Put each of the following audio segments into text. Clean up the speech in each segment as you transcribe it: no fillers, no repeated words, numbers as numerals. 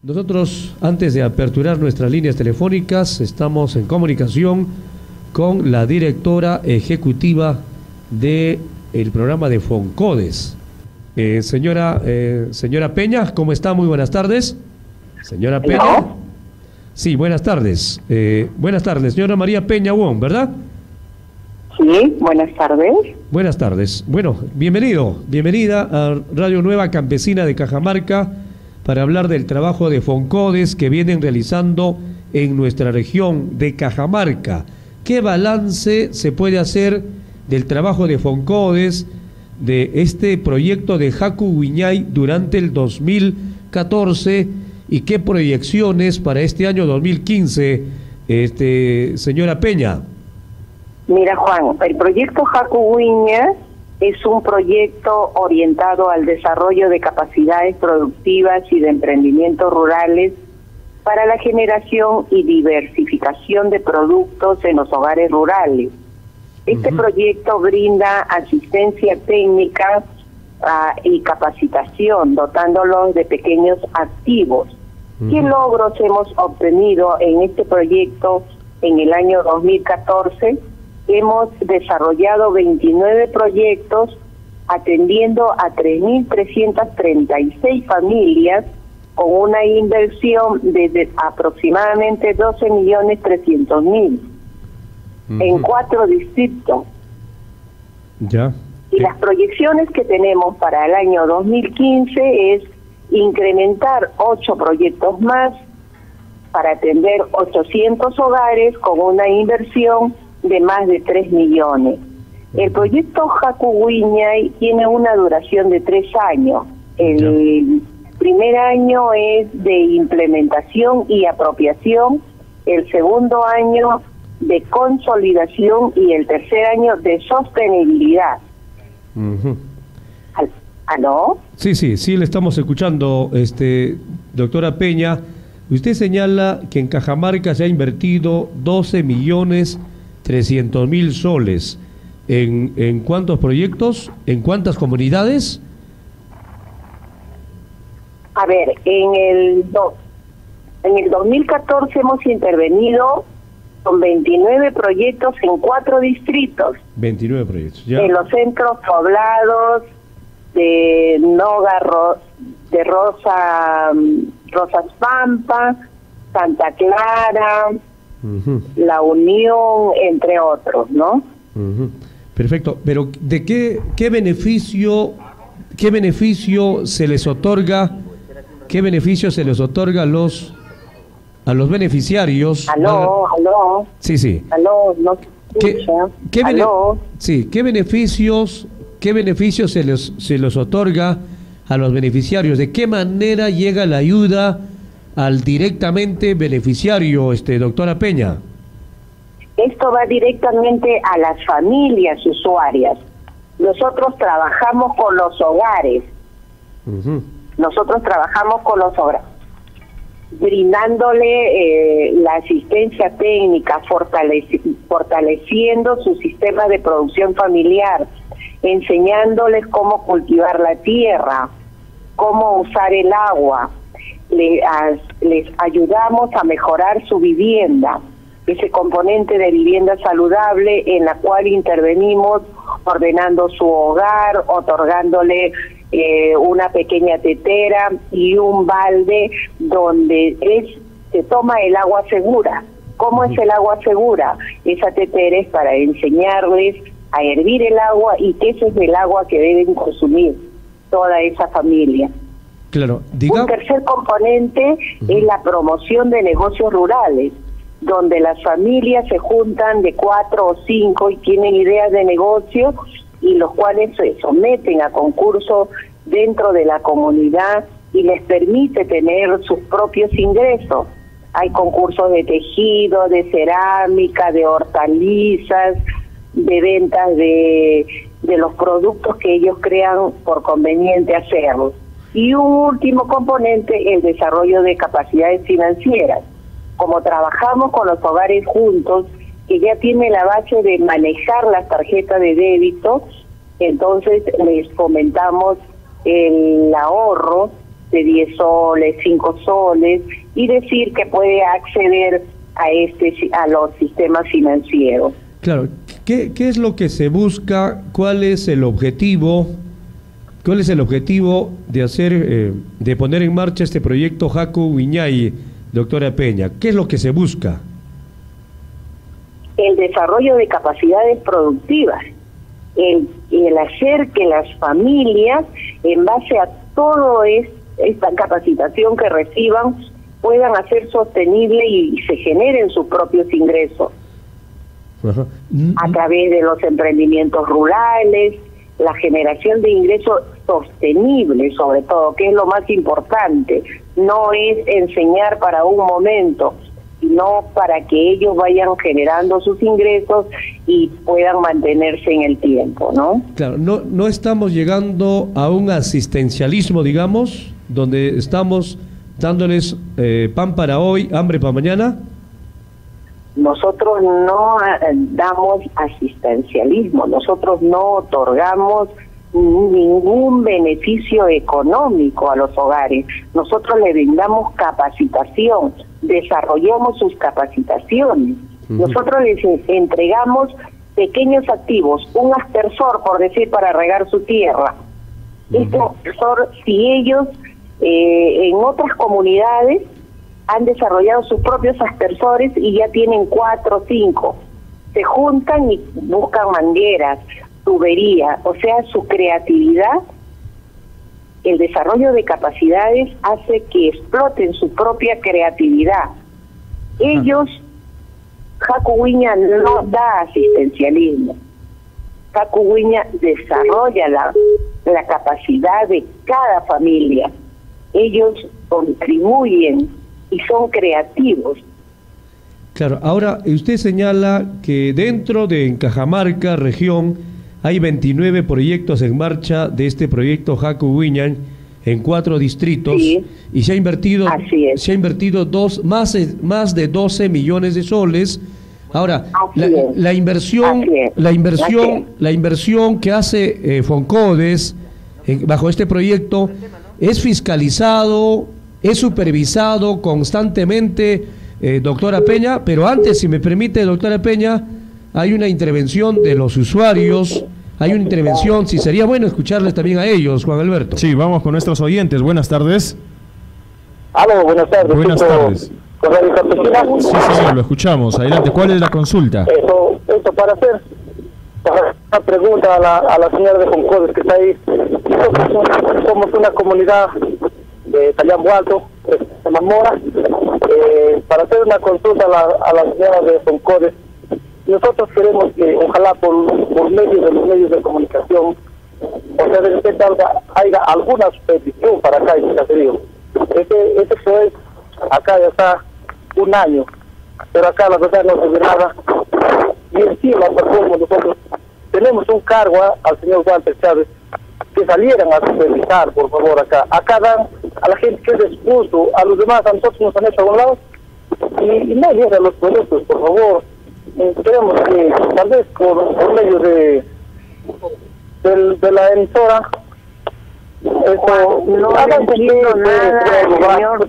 Nosotros, antes de aperturar nuestras líneas telefónicas, estamos en comunicación con la directora ejecutiva del programa de Foncodes. Señora Peña, ¿cómo está? Muy buenas tardes. Señora Peña. ¿No? Sí, buenas tardes. Buenas tardes, señora María Peña Wong, ¿verdad? Sí, buenas tardes. Buenas tardes. Bueno, bienvenida a Radio Nueva Campesina de Cajamarca para hablar del trabajo de Foncodes que vienen realizando en nuestra región de Cajamarca. ¿Qué balance se puede hacer del trabajo de Foncodes, de este proyecto de Haku Wiñay durante el 2014 y qué proyecciones para este año 2015, señora Peña? Mira, Juan, el proyecto Haku Wiñay es un proyecto orientado al desarrollo de capacidades productivas y de emprendimientos rurales para la generación y diversificación de productos en los hogares rurales. Este proyecto brinda asistencia técnica y capacitación, dotándolos de pequeños activos. ¿Qué logros hemos obtenido en este proyecto en el año 2014? Hemos desarrollado 29 proyectos atendiendo a 3.336 familias con una inversión de aproximadamente 12.300.000 en 4 distritos. Ya. Y las proyecciones que tenemos para el año 2015 es incrementar 8 proyectos más para atender 800 hogares con una inversión de más de 3 millones. El proyecto Haku Wiñay tiene una duración de 3 años. El primer año es de implementación y apropiación, el segundo año de consolidación y el tercer año de sostenibilidad. ¿Aló? Sí, le estamos escuchando, doctora Peña. Usted señala que en Cajamarca se ha invertido 12.300.000 soles. ¿En cuántos proyectos? ¿En cuántas comunidades? A ver, en el 2014 hemos intervenido con 29 proyectos en 4 distritos. 29 proyectos, ya. En los centros poblados de Noga, de Rosas Pampa, Santa Clara, La Unión, entre otros, ¿no? Perfecto, pero ¿de qué beneficio se les otorga? ¿Qué beneficio se les otorga a los beneficiarios? Aló. Sí. Aló, no se escucha. ¿Qué beneficios se les otorga a los beneficiarios? ¿De qué manera llega la ayuda al directamente beneficiario, doctora Peña? Esto va directamente a las familias usuarias. Nosotros trabajamos con los hogares. Brindándole la asistencia técnica, fortaleciendo su sistema de producción familiar, enseñándoles cómo cultivar la tierra, cómo usar el agua. Les ayudamos a mejorar su vivienda, ese componente de vivienda saludable en la cual intervenimos ordenando su hogar, otorgándole una pequeña tetera y un balde donde se toma el agua segura. ¿Cómo es el agua segura? Esa tetera es para enseñarles a hervir el agua y que ese es el agua que deben consumir toda esa familia. Claro, Un tercer componente es la promoción de negocios rurales, donde las familias se juntan de 4 o 5 y tienen ideas de negocio y los cuales se someten a concursos dentro de la comunidad y les permite tener sus propios ingresos. Hay concursos de tejido, de cerámica, de hortalizas, de ventas de los productos que ellos crean por conveniente hacerlos. Y un último componente, el desarrollo de capacidades financieras. Como trabajamos con los hogares juntos, que ya tiene la base de manejar las tarjetas de débito, entonces les fomentamos el ahorro de 10 soles, 5 soles, y decir que puede acceder a los sistemas financieros. Claro, ¿qué es lo que se busca? ¿Cuál es el objetivo? ¿Cuál es el objetivo de hacer, de poner en marcha este proyecto Jaco Wiñay, doctora Peña? ¿Qué es lo que se busca? El desarrollo de capacidades productivas, el hacer que las familias, en base a toda esta capacitación que reciban, puedan hacer sostenible y se generen sus propios ingresos. Ajá. A través de los emprendimientos rurales, la generación de ingresos sostenibles, sobre todo, que es lo más importante. No es enseñar para un momento, sino para que ellos vayan generando sus ingresos y puedan mantenerse en el tiempo, ¿no? Claro, no estamos llegando a un asistencialismo, digamos, donde estamos dándoles pan para hoy, hambre para mañana. Nosotros no damos asistencialismo, nosotros no otorgamos ningún beneficio económico a los hogares. Nosotros le brindamos capacitación, desarrollamos sus capacitaciones. Nosotros les entregamos pequeños activos, un aspersor, por decir, para regar su tierra. Este aspersor, si ellos en otras comunidades han desarrollado sus propios aspersores y ya tienen 4 o 5, se juntan y buscan mangueras, tubería, o sea, su creatividad, el desarrollo de capacidades hace que exploten su propia creatividad. Ellos, Jaco Wiñay no da asistencialismo. Jaco Wiñay desarrolla la capacidad de cada familia. Ellos contribuyen y son creativos. Claro, ahora usted señala que dentro de Cajamarca, región, hay 29 proyectos en marcha de este proyecto Jaco Wiñay en 4 distritos, sí, y se ha invertido más de 12 millones de soles. Ahora, la inversión que hace Foncodes bajo este proyecto es fiscalizado, es supervisado constantemente, doctora Peña, pero antes, si me permite, doctora Peña, hay una intervención de los usuarios, hay una intervención, si sería bueno escucharles también a ellos, Juan Alberto. Sí, vamos con nuestros oyentes. Buenas tardes. Aló, buenas tardes. Buenas tardes. ¿Con Radio Campesina? Sí, señor, lo escuchamos. Adelante, ¿cuál es la consulta? Esto para hacer una pregunta a la señora de Foncodes que está ahí. Nosotros somos una comunidad de Tayambo Alto, de Mamora, para hacer una consulta a la señora de Foncodes. Nosotros queremos que, ojalá por medio de los medios de comunicación, o sea, de repente haya alguna petición para acá en el caserío. Este fue, acá ya está 1 año, pero acá la verdad no se ve nada. Y encima, como nosotros tenemos un cargo al señor Walter Chávez, que salieran a supervisar, por favor, acá. Acá dan a la gente que es expuesto, a los demás, a nosotros nos han hecho a un lado, y no llegan los proyectos, por favor. Queremos que tal vez por medio de la emisora no entiendo nada, señor.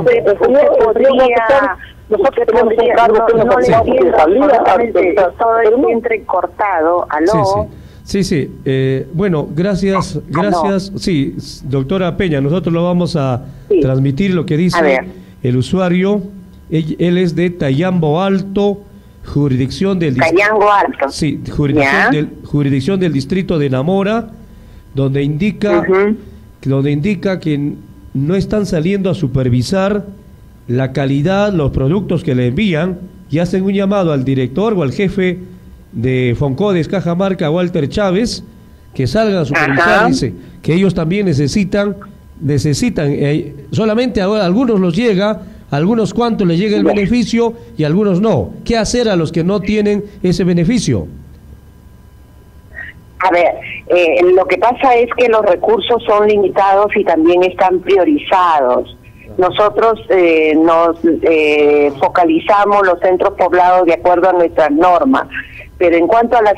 Nosotros tenemos un cargo que nos que salir a todo el entrecortado. ¿Aló? Sí. Bueno, gracias. Sí, doctora Peña, nosotros lo vamos a transmitir lo que dice el usuario. Él es de Tayambo Alto, jurisdicción del Tayambo Alto. Sí, jurisdicción del distrito de Namora, donde indica que no están saliendo a supervisar la calidad, los productos que le envían, y hacen un llamado al director o al jefe de Foncodes Cajamarca, Walter Chávez, que salgan a supervisar. Dice que ellos también necesitan, solamente a algunos los llega, a algunos cuantos les llega el beneficio y a algunos no. ¿Qué hacer a los que no tienen ese beneficio? A ver, lo que pasa es que los recursos son limitados y también están priorizados. Nosotros nos focalizamos los centros poblados de acuerdo a nuestras normas, pero en cuanto a la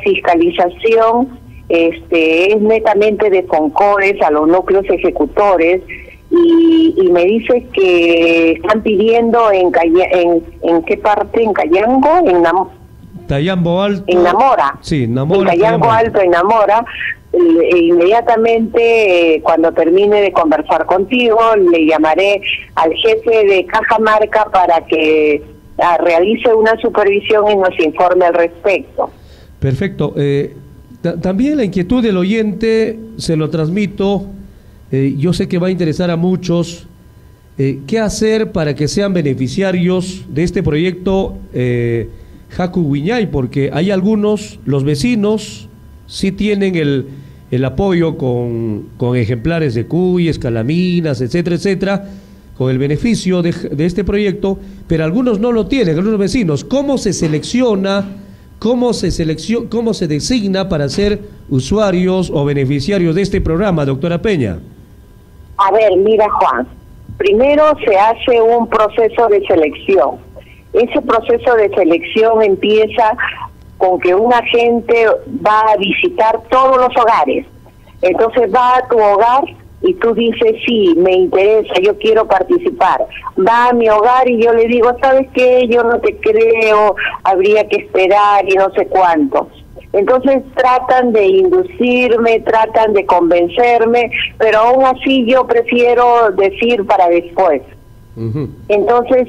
fiscalización, es netamente de Foncodes a los núcleos ejecutores, y me dice que están pidiendo en qué parte, en Cayango, Tayambo Alto. en Namora. Sí, Namora. En Cayango Alto, en Namora. Inmediatamente, cuando termine de conversar contigo, le llamaré al jefe de Cajamarca para que realice una supervisión y nos informe al respecto. Perfecto. También la inquietud del oyente se lo transmito. Yo sé que va a interesar a muchos. ¿Qué hacer para que sean beneficiarios de este proyecto Haku Wiñay? Porque hay algunos, los vecinos, sí tienen el apoyo con ejemplares de cuyes, calaminas, etcétera, etcétera, con el beneficio de este proyecto, pero algunos no lo tienen, algunos vecinos. ¿Cómo se selecciona, cómo se designa para ser usuarios o beneficiarios de este programa, doctora Peña? A ver, mira, Juan, primero se hace un proceso de selección. Ese proceso de selección empieza con que un agente va a visitar todos los hogares. Entonces va a tu hogar y tú dices, sí, me interesa, yo quiero participar. Va a mi hogar y yo le digo, ¿sabes qué? Yo no te creo, habría que esperar y no sé cuánto. Entonces tratan de inducirme, tratan de convencerme, pero aún así yo prefiero decir para después. Entonces,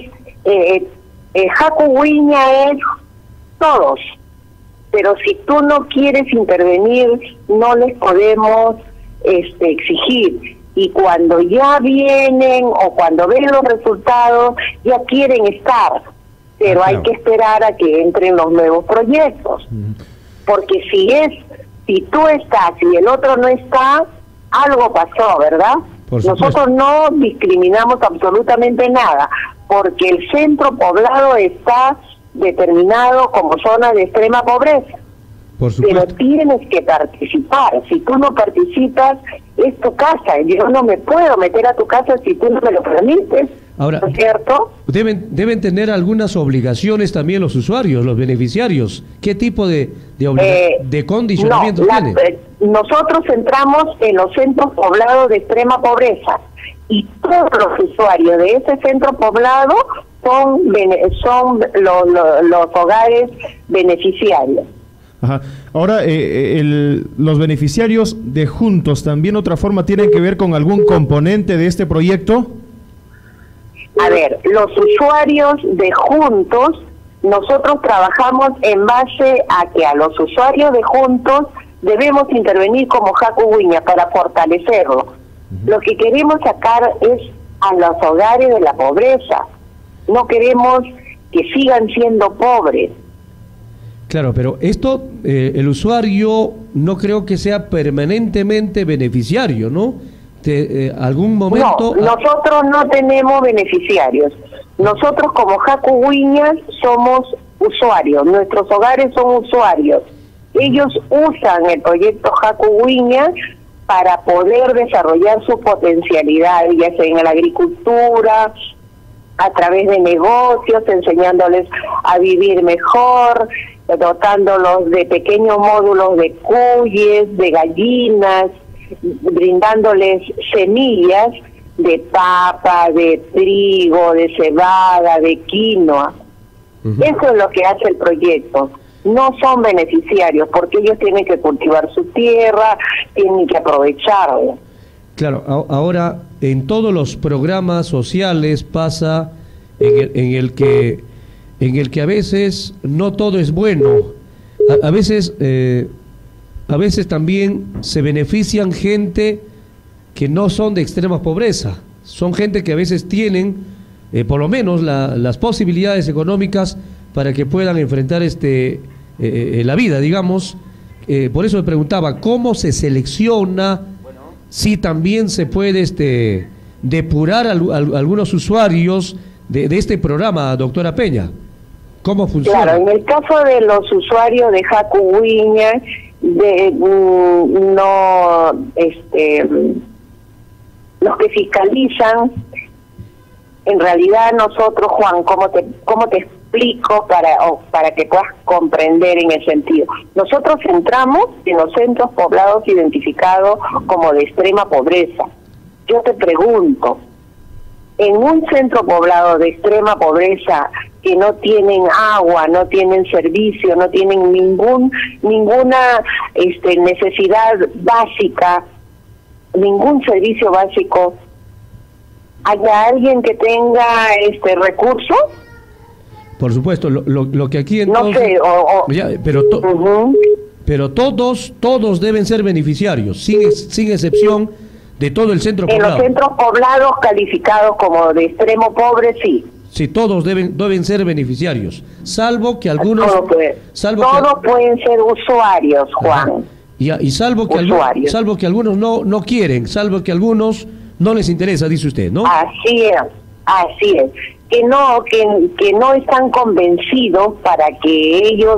Haku Wiñay es todos, pero si tú no quieres intervenir, no les podemos exigir. Y cuando ya vienen o cuando ven los resultados, ya quieren estar, pero hay que esperar a que entren los nuevos proyectos. Porque si tú estás y el otro no está, algo pasó, ¿verdad? Nosotros no discriminamos absolutamente nada, porque el centro poblado está determinado como zona de extrema pobreza. Pero tienes que participar. Si tú no participas, es tu casa. Yo no me puedo meter a tu casa si tú no me lo permites. Ahora, ¿no es cierto? Deben tener algunas obligaciones también los usuarios, los beneficiarios. ¿Qué tipo de condicionamientos tienen? Nosotros entramos en los centros poblados de extrema pobreza y todos los usuarios de ese centro poblado son los hogares beneficiarios. Ajá. Ahora, los beneficiarios de Juntos, ¿también otra forma tienen que ver con algún componente de este proyecto? A ver, los usuarios de Juntos, nosotros trabajamos en base a que a los usuarios de Juntos debemos intervenir como Haku Wiñay para fortalecerlo. Lo que queremos sacar es a los hogares de la pobreza. No queremos que sigan siendo pobres. Claro, pero esto, el usuario no creo que sea permanentemente beneficiario, ¿no? Algún momento... No, nosotros no tenemos beneficiarios. Nosotros como Haku Wiñay somos usuarios, nuestros hogares son usuarios. Ellos usan el proyecto Haku Wiñay para poder desarrollar su potencialidad, ya sea en la agricultura, a través de negocios, enseñándoles a vivir mejor, dotándolos de pequeños módulos de cuyes, de gallinas, brindándoles semillas de papa, de trigo, de cebada, de quinoa. Eso es lo que hace el proyecto. No son beneficiarios porque ellos tienen que cultivar su tierra, tienen que aprovecharla. Claro, ahora en todos los programas sociales pasa en el que a veces no todo es bueno. A veces también se benefician gente que no son de extrema pobreza. Son gente que a veces tienen por lo menos las posibilidades económicas para que puedan enfrentar la vida, digamos. Por eso me preguntaba, ¿cómo se selecciona? Si también se puede depurar algunos usuarios de este programa, doctora Peña. ¿Cómo funciona? Claro, en el caso de los usuarios de Haku Wiñay, los que fiscalizan, en realidad nosotros, Juan, ¿cómo te explico para que puedas comprender en el sentido? Nosotros entramos en los centros poblados identificados como de extrema pobreza Yo te pregunto, en un centro poblado de extrema pobreza, que no tienen agua, no tienen servicio, no tienen ninguna necesidad básica, ningún servicio básico, ¿hay alguien que tenga recurso? Por supuesto, lo que aquí entonces... No sé, Ya, pero todos deben ser beneficiarios, sin excepción de todo el centro en poblado. los centros poblados calificados como de extremo pobre, sí. Sí, todos deben ser beneficiarios, salvo que algunos... Todos pueden ser usuarios, Juan. Y salvo que algunos no quieren, salvo que algunos no les interesa, dice usted, ¿no? Así es. Que no están convencidos para que ellos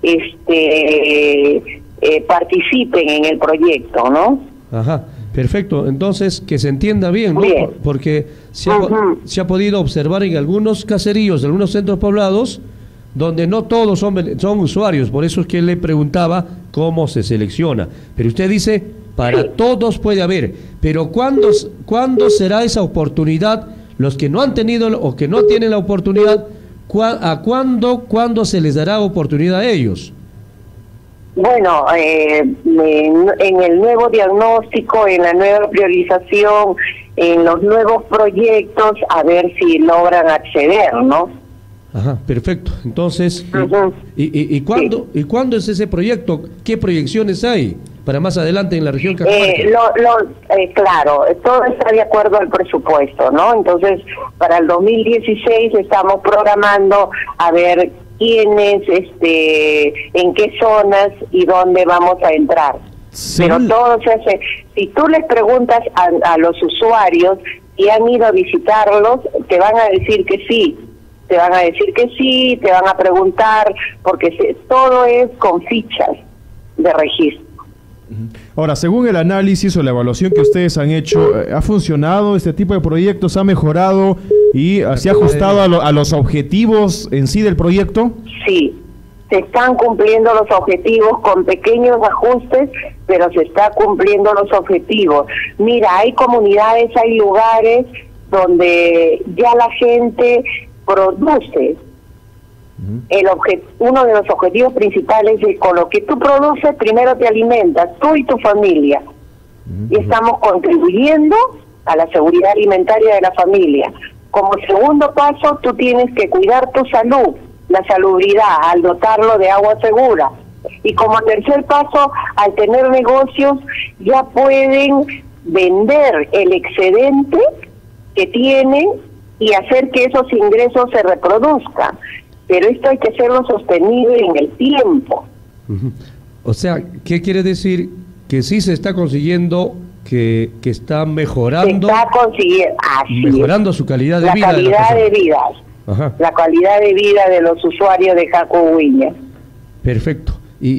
participen en el proyecto, ¿no? Ajá, perfecto. Entonces, que se entienda bien, ¿no? Bien. Porque se ha podido observar en algunos caseríos, en algunos centros poblados, donde no todos son usuarios. Por eso es que le preguntaba cómo se selecciona. Pero usted dice, para todos puede haber. Pero ¿cuándo será esa oportunidad? Los que no han tenido o que no tienen la oportunidad, ¿cuándo se les dará oportunidad a ellos? Bueno, en el nuevo diagnóstico, en la nueva priorización, en los nuevos proyectos, a ver si logran acceder, ¿no? Ajá, perfecto. Entonces, ¿y cuándo es ese proyecto? ¿Qué proyecciones hay para más adelante en la región Cajamarca? Claro, todo está de acuerdo al presupuesto, ¿no? Entonces, para el 2016 estamos programando a ver quiénes, en qué zonas y dónde vamos a entrar. Sí. Pero todo se hace. Si tú les preguntas a los usuarios y han ido a visitarlos, te van a decir que sí. Te van a decir que sí, te van a preguntar, porque todo es con fichas de registro. Ahora, según el análisis o la evaluación que ustedes han hecho, ¿ha funcionado este tipo de proyectos? ¿Ha mejorado y se ha ajustado a los objetivos en sí del proyecto? Sí, se están cumpliendo los objetivos con pequeños ajustes, pero se está cumpliendo los objetivos. Mira, hay comunidades, hay lugares donde ya la gente produce. Uno de los objetivos principales es con lo que tú produces, primero te alimentas, tú y tu familia. Y estamos contribuyendo a la seguridad alimentaria de la familia. Como segundo paso, tú tienes que cuidar tu salud, la salubridad, al dotarlo de agua segura. Y como tercer paso, al tener negocios, ya pueden vender el excedente que tienen y hacer que esos ingresos se reproduzcan. Pero esto hay que hacerlo sostenible en el tiempo. O sea, ¿qué quiere decir? Que sí se está consiguiendo, que está mejorando, mejorando su calidad de vida. La calidad de vida. La calidad de vida de los usuarios de Jacuhuiña. Perfecto.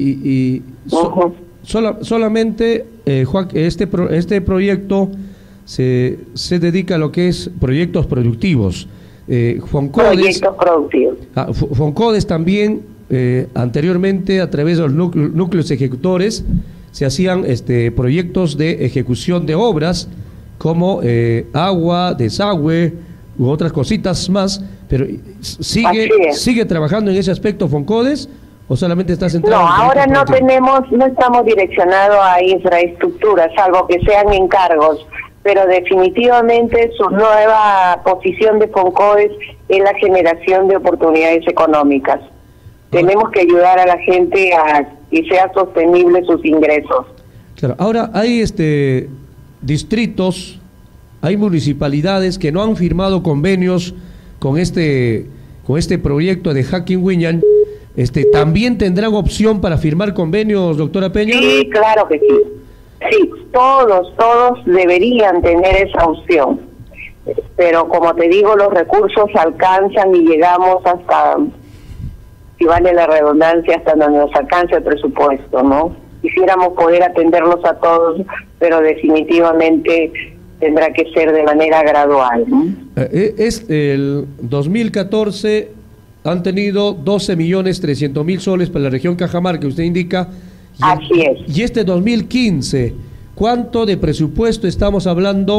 Solamente, Juan, este proyecto se dedica a lo que es proyectos productivos. Proyectos productivos. Foncodes también, anteriormente, a través de los núcleos ejecutores, se hacían proyectos de ejecución de obras como agua, desagüe u otras cositas más, pero ¿sigue trabajando en ese aspecto Foncodes o solamente está centrado? No, ahora no estamos direccionados a infraestructura, salvo que sean encargos, pero definitivamente su nueva posición de Foncodes es la generación de oportunidades económicas. Tenemos que ayudar a la gente a que sea sostenible sus ingresos. Claro, ahora hay distritos, hay municipalidades que no han firmado convenios con este proyecto de Jacuhuiña. ¿También tendrán opción para firmar convenios, doctora Peña? Sí, claro que sí. Sí, todos deberían tener esa opción. Pero como te digo, los recursos alcanzan y llegamos hasta, si vale la redundancia, hasta donde nos alcance el presupuesto, ¿no? Quisiéramos poder atenderlos a todos, pero definitivamente tendrá que ser de manera gradual, ¿no? El 2014 han tenido 12.300.000 soles para la región Cajamarca, que usted indica. Así es. Y este 2015, ¿cuánto de presupuesto estamos hablando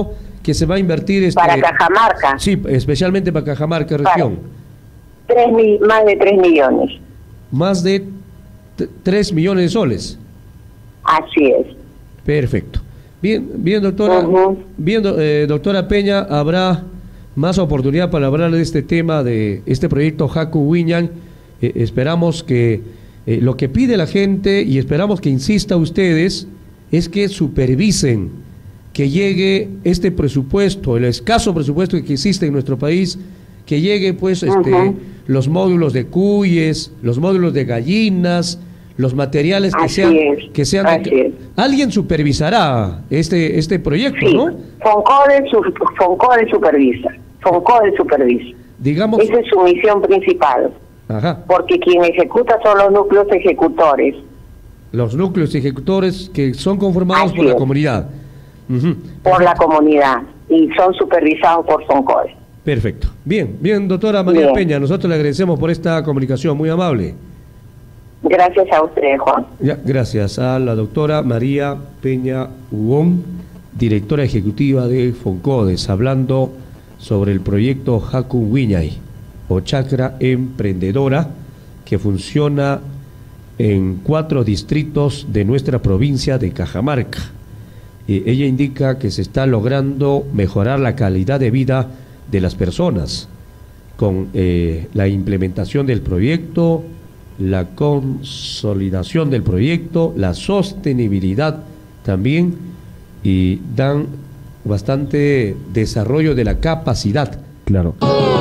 que se va a invertir para Cajamarca. Sí, especialmente para Cajamarca región. Más de 3 millones. Más de 3 millones de soles. Así es. Perfecto. Bien, doctora. Doctora Peña, habrá más oportunidad para hablar de este tema, de este proyecto Haku Wiñay. Esperamos que lo que pide la gente, y esperamos que insista ustedes, es que supervisen que llegue este presupuesto, el escaso presupuesto que existe en nuestro país, que llegue pues los módulos de cuyes, los módulos de gallinas, los materiales que sean alguien supervisará este proyecto, sí, ¿no? Foncode supervisa. Digamos, esa es su misión principal. Ajá. Porque quien ejecuta son los núcleos ejecutores. Los núcleos ejecutores que son conformados por la comunidad. Por la comunidad, y son supervisados por Foncode. Perfecto. Bien, doctora María Peña, nosotros le agradecemos por esta comunicación, muy amable. Gracias a usted, Juan. Gracias a la doctora María Peña Huón, directora ejecutiva de Foncodes, hablando sobre el proyecto Haku Wiñay, o Chacra Emprendedora, que funciona en 4 distritos de nuestra provincia de Cajamarca. Ella indica que se está logrando mejorar la calidad de vida de las personas con la implementación del proyecto, la consolidación del proyecto, la sostenibilidad también, y dan bastante desarrollo de la capacidad. Claro.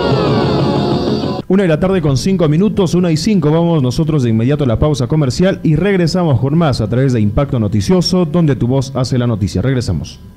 1:05 p.m, 1:05, vamos nosotros de inmediato a la pausa comercial y regresamos con más a través de Impacto Noticioso, donde tu voz hace la noticia. Regresamos.